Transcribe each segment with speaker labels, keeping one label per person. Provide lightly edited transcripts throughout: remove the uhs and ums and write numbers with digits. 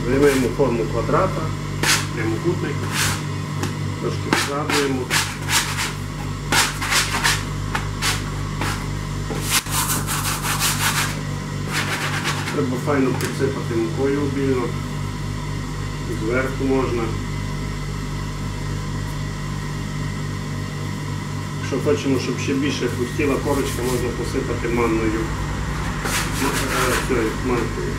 Speaker 1: Займаємо форму квадрата, прямокутник, трошки складуємо. Треба файно підсипати мукою обільно, зверху можна. Якщо хочемо, щоб ще більше хрустіла корочка, можна посипати манною. Манкою.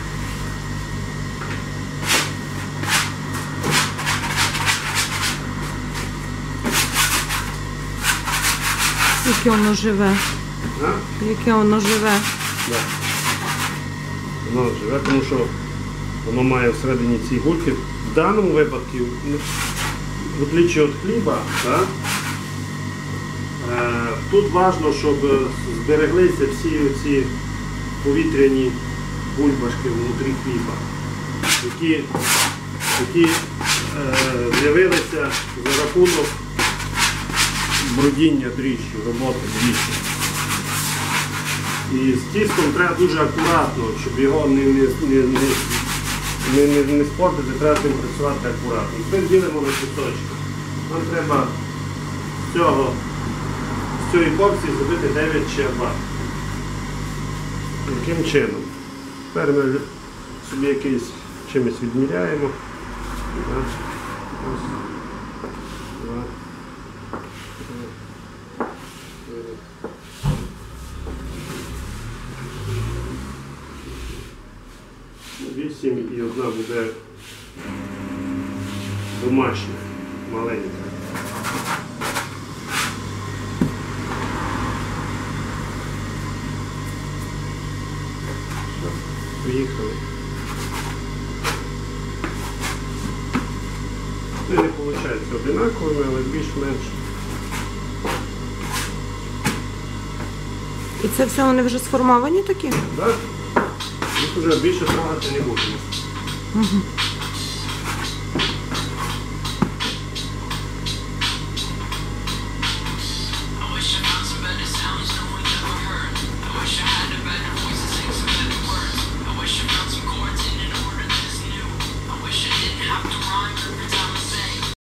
Speaker 2: Яке воно живе. Яке воно живе.
Speaker 1: Так. Воно живе, тому що воно має всередині ці гульки. В даному випадку, в отличие від хліба, так, тут важливо, щоб збереглися всі ці повітряні бульбашки внутрі хліба, які з'явилися за рахунок бродіння дріжджу, роботи дріжджу. І з тістом треба дуже акуратно, щоб його не спортити, треба з ним працювати акуратно. Тепер ділимо на кусочки. Нам треба з цієї порції зробити 9 чиабат. Яким чином? Тепер ми собі якийсь чимось відміряємо. Раз, два, 8 і одна буде домашня, маленька. Поїхали. Не виходить одинаковими, але більш-менш.
Speaker 2: І це все вони вже сформовані такі?
Speaker 1: Так. Їх вже більше трогати не будемо.